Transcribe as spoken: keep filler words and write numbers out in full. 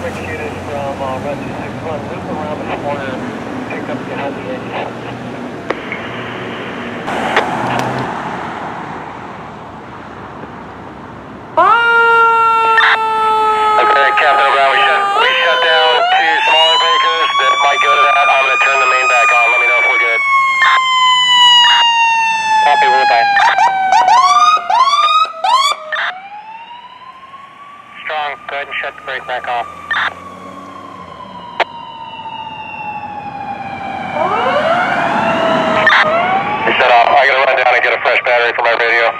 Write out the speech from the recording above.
McCormick unit from uh, Rescue six one, loop around the corner, pick up behind the engine. Okay, Captain Brown, we shut, we shut down two smaller breakers that might go to that. I'm going to turn the main back on. Let me know if we're good. Copy, we're fine. Strong, go ahead and shut the brake back off. Shut off. I got to run down and get a fresh battery for my radio.